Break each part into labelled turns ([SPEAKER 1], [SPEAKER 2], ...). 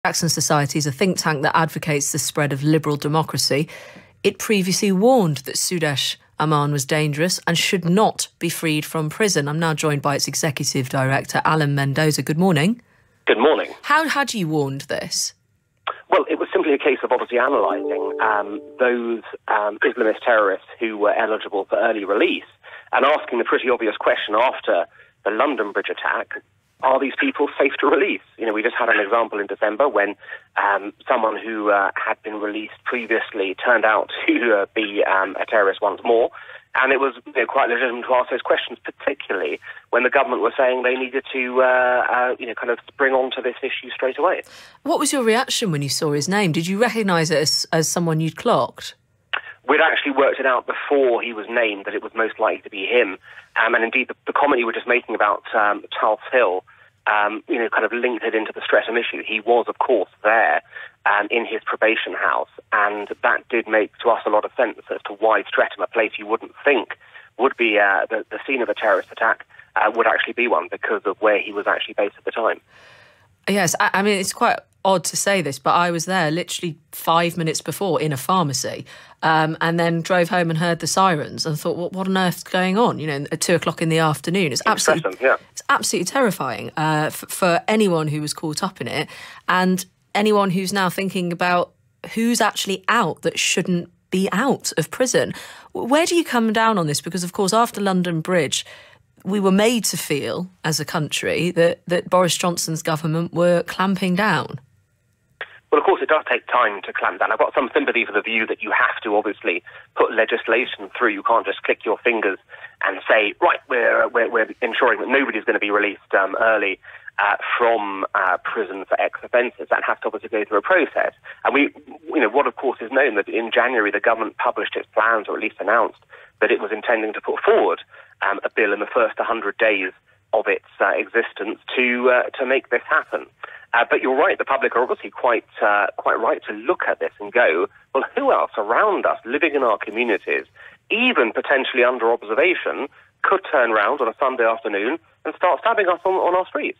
[SPEAKER 1] Jackson Society is a think tank that advocates the spread of liberal democracy. It previously warned that Sudesh Aman was dangerous and should not be freed from prison. I'm now joined by its executive director, Alan Mendoza. Good morning.
[SPEAKER 2] Good morning.
[SPEAKER 1] How had you warned this?
[SPEAKER 2] Well, it was simply a case of obviously analysing those Islamist terrorists who were eligible for early release and asking the pretty obvious question after the London Bridge attack: are these people safe to release? You know, we just had an example in December when someone who had been released previously turned out to be a terrorist once more. And it was quite legitimate to ask those questions, particularly when the government were saying they needed to kind of spring onto this issue straight away. What
[SPEAKER 1] was your reaction when you saw his name? Did you recognise it as someone you'd clocked?
[SPEAKER 2] We'd actually worked it out before he was named that it was most likely to be him. And indeed, the comment you were just making about Tulse Hill, kind of linked it into the Streatham issue. He was, of course, there in his probation house, and that did make to us a lot of sense as to why Streatham, a place you wouldn't think would be the scene of a terrorist attack, would actually be one because of where he was actually based at the time.
[SPEAKER 1] Yes, I mean, it's quite odd to say this, but I was there literally 5 minutes before in a pharmacy, and then drove home and heard the sirens and thought, what on earth's going on? You know, at 2 o'clock in the afternoon. It's absolutely terrifying for anyone who was caught up in it, and anyone who's now thinking about who's actually out that shouldn't be out of prison. Where do you come down on this? Because, of course, after London Bridge, we were made to feel, as a country, that Boris Johnson's government were clamping down.
[SPEAKER 2] Well, of course, it does take time to clamp down. I've got some sympathy for the view that you have to obviously put legislation through. You can't just click your fingers and say, right, we're ensuring that nobody's going to be released early from prison for X offences. That has to obviously go through a process. And what of course is known, that in January the government published its plans, or at least announced that it was intending to put forward a bill in the first 100 days of its existence to make this happen. But you're right, the public are obviously quite right to look at this and go, well, who else around us, living in our communities, even potentially under observation, could turn around on a Sunday afternoon and start stabbing us on our streets?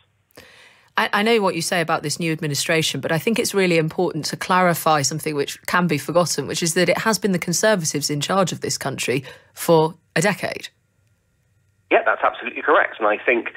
[SPEAKER 1] I know what you say about this new administration, but I think it's really important to clarify something which can be forgotten, which is that it has been the Conservatives in charge of this country for a decade.
[SPEAKER 2] Yeah, that's absolutely correct. And I think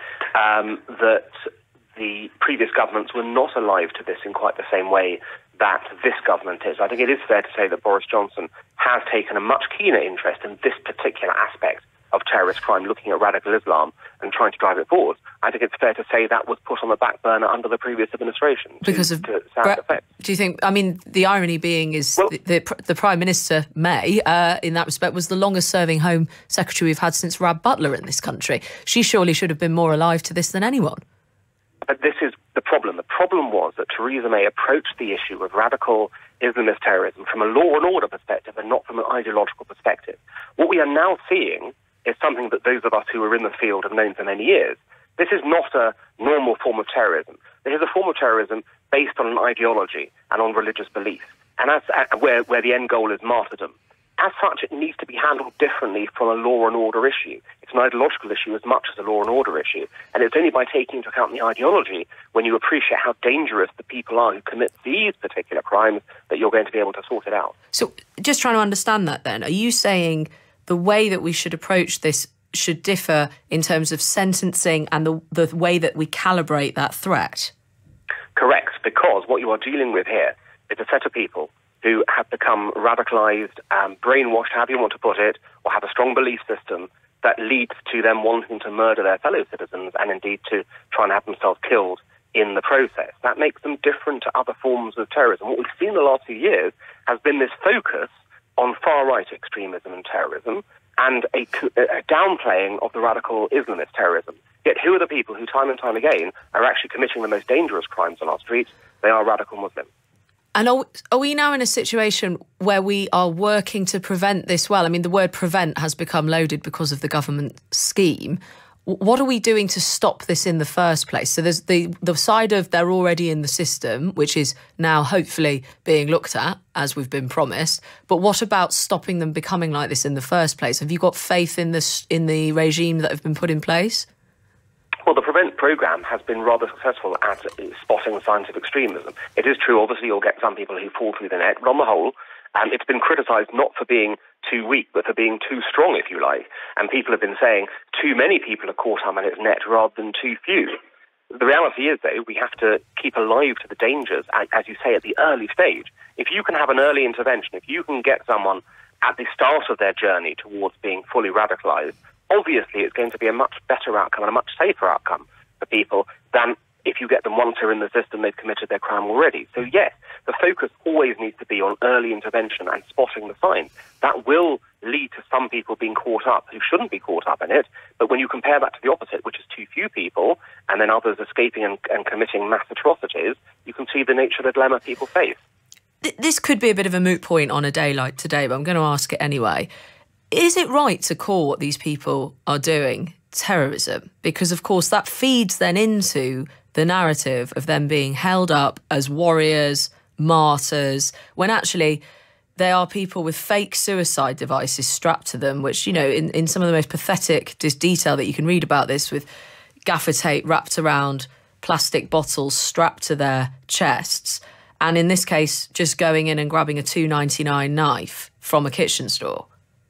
[SPEAKER 2] that the previous governments were not alive to this in quite the same way that this government is. I think it is fair to say that Boris Johnson has taken a much keener interest in this particular aspect of terrorist crime, looking at radical Islam and trying to drive it forward. I think it's fair to say that was put on the back burner under the previous administration.
[SPEAKER 1] Because of sound effect. Do you think, I mean, the irony being is the Prime Minister, May, in that respect, was the longest serving Home Secretary we've had since Rab Butler in this country. She surely should have been more alive to this than anyone.
[SPEAKER 2] But this is the problem. The problem was that Theresa May approached the issue of radical Islamist terrorism from a law and order perspective and not from an ideological perspective. What we are now seeing is something that those of us who are in the field have known for many years. This is not a normal form of terrorism. This is a form of terrorism based on an ideology and on religious belief, and that's where the end goal is martyrdom. As such, it needs to be handled differently from a law and order issue. It's an ideological issue as much as a law and order issue. And it's only by taking into account the ideology, when you appreciate how dangerous the people are who commit these particular crimes, that you're going to be able to sort it out.
[SPEAKER 1] So just trying to understand that then, are you saying the way that we should approach this should differ in terms of sentencing and the way that we calibrate that threat?
[SPEAKER 2] Correct, because what you are dealing with here is a set of people who have become radicalised, brainwashed, however you want to put it, or have a strong belief system that leads to them wanting to murder their fellow citizens and indeed to try and have themselves killed in the process. That makes them different to other forms of terrorism. What we've seen in the last few years has been this focus on far-right extremism and terrorism and a downplaying of the radical Islamist terrorism. Yet who are the people who time and time again are actually committing the most dangerous crimes on our streets? They are radical Muslims.
[SPEAKER 1] And are we now in a situation where we are working to prevent this well? I mean, the word prevent has become loaded because of the government scheme. What are we doing to stop this in the first place? So there's the side of they're already in the system, which is now hopefully being looked at, as we've been promised. But what about stopping them becoming like this in the first place? Have you got faith in the regime that have been put in place?
[SPEAKER 2] Well, the PREVENT programme has been rather successful at spotting signs of extremism. It is true, obviously, you'll get some people who fall through the net, but on the whole, it's been criticised not for being too weak, but for being too strong, if you like. And people have been saying too many people are caught up in its net rather than too few. The reality is, though, we have to keep alive to the dangers, as you say, at the early stage. If you can have an early intervention, if you can get someone at the start of their journey towards being fully radicalised, obviously it's going to be a much better outcome and a much safer outcome for people than if you get them once they're in the system, they've committed their crime already. So yes, the focus always needs to be on early intervention and spotting the signs. That will lead to some people being caught up who shouldn't be caught up in it, but when you compare that to the opposite, which is too few people, and then others escaping and committing mass atrocities, you can see the nature of the dilemma people face.
[SPEAKER 1] This could be a bit of a moot point on a day like today, but I'm going to ask it anyway. Is it right to call what these people are doing terrorism? Because, of course, that feeds then into the narrative of them being held up as warriors, martyrs, when actually they are people with fake suicide devices strapped to them, which, you know, in some of the most pathetic detail that you can read about this, with gaffer tape wrapped around plastic bottles strapped to their chests. And in this case, just going in and grabbing a $2.99 knife from a kitchen store.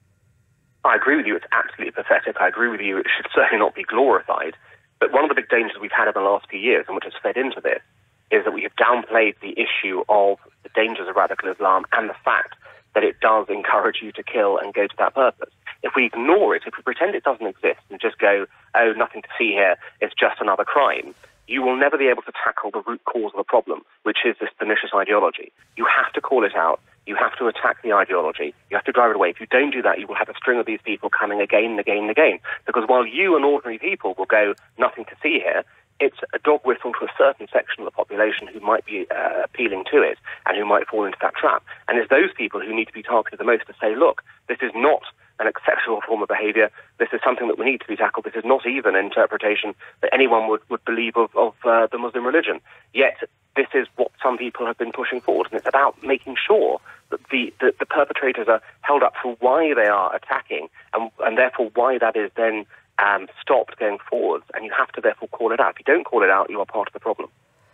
[SPEAKER 2] I agree with you, it's absolutely pathetic. I agree with you, it should certainly not be glorified. But one of the big dangers we've had in the last few years, and which has fed into this, is that we have downplayed the issue of the dangers of radical Islam and the fact that it does encourage you to kill and go to that purpose. If we ignore it, if we pretend it doesn't exist and just go, oh, nothing to see here, it's just another crime, you will never be able to tackle the root cause of the problem, which is this pernicious ideology. You have to call it out. You have to attack the ideology. You have to drive it away. If you don't do that, you will have a string of these people coming again and again and again. Because while you and ordinary people will go, nothing to see here, it's a dog whistle to a certain section of the population who might be appealing to it and who might fall into that trap. And it's those people who need to be targeted the most to say, look, this is not an exceptional form of behaviour. This is something that we need to be tackled. This is not even an interpretation that anyone would believe of the Muslim religion. Yet this is what some people have been pushing forward, and it's about making sure that the perpetrators are held up for why they are attacking, and therefore why that is then stopped going forwards. And you have to therefore call it out. If you don't call it out, you are part of the problem.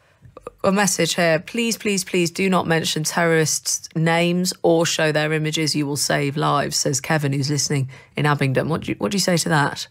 [SPEAKER 1] A message here. Please, please, please do not mention terrorists' names or show their images. You will save lives, says Kevin, who's listening in Abingdon. What do you say to that?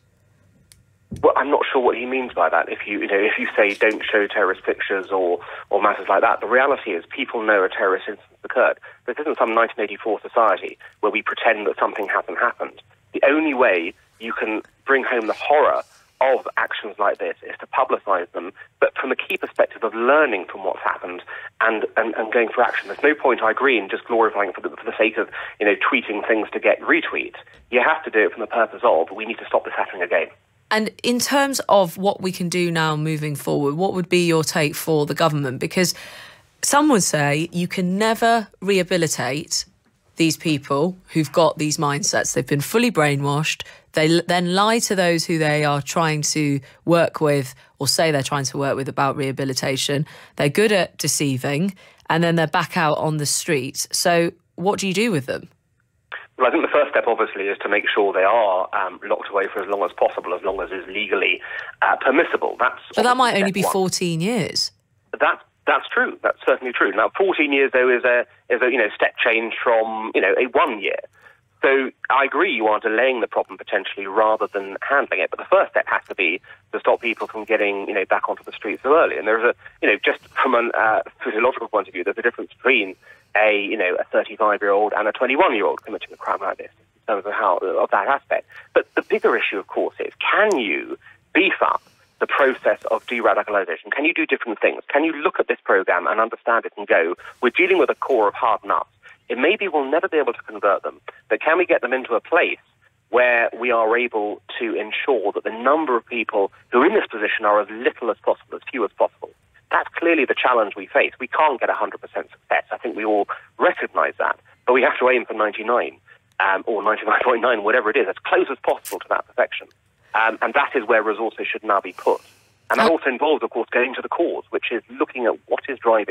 [SPEAKER 2] Well, I'm not sure what he means by that. If you say don't show terrorist pictures or matters like that, the reality is people know a terrorist incident occurred. This isn't some 1984 society where we pretend that something hasn't happened. The only way you can bring home the horror of actions like this is to publicise them, but from a key perspective of learning from what's happened and going for action. There's no point, I agree, in just glorifying for the sake of tweeting things to get retweets. You have to do it from the purpose of, we need to stop this happening again.
[SPEAKER 1] And in terms of what we can do now moving forward, what would be your take for the government? Because some would say you can never rehabilitate these people who've got these mindsets. They've been fully brainwashed. They then lie to those who they are trying to work with or say they're trying to work with about rehabilitation. They're good at deceiving, and then they're back out on the street. So what do you do with them?
[SPEAKER 2] Well, I think the first step, obviously, is to make sure they are locked away for as long as possible, as long as is legally permissible.
[SPEAKER 1] But that might only be 14 years.
[SPEAKER 2] That's true. That's certainly true. Now, 14 years, though, is a step change from a 1 year. So I agree you are delaying the problem potentially rather than handling it. But the first step has to be to stop people from getting back onto the streets so early. And there's just from a physiological point of view, there's a difference between a 35-year-old and a 21-year-old committing a crime like this in terms of that aspect. But the bigger issue, of course, is can you beef up the process of de-radicalisation? Can you do different things? Can you look at this programme and understand it and go, we're dealing with a core of hard nuts. It maybe we'll never be able to convert them, but can we get them into a place where we are able to ensure that the number of people who are in this position are as little as possible, as few as possible? That's clearly the challenge we face. We can't get 100% success. I think we all recognise that, but we have to aim for 99 or 99.9, whatever it is, as close as possible to that perfection. And that is where resources should now be put. And that also involves, of course, going to the cause, which is looking at what is driving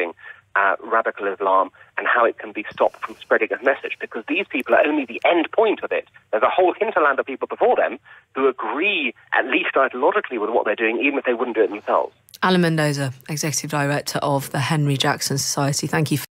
[SPEAKER 2] radical Islam and how it can be stopped from spreading its message, because these people are only the end point of it. There's a whole hinterland of people before them who agree, at least ideologically, with what they're doing, even if they wouldn't do it themselves.
[SPEAKER 1] Alan Mendoza, Executive Director of the Henry Jackson Society. Thank you.